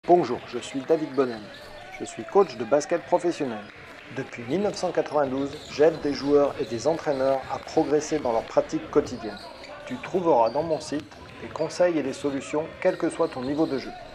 Bonjour, je suis David Bonnen. Je suis coach de basket professionnel. Depuis 1992, j'aide des joueurs et des entraîneurs à progresser dans leur pratique quotidienne. Tu trouveras dans mon site des conseils et des solutions quel que soit ton niveau de jeu.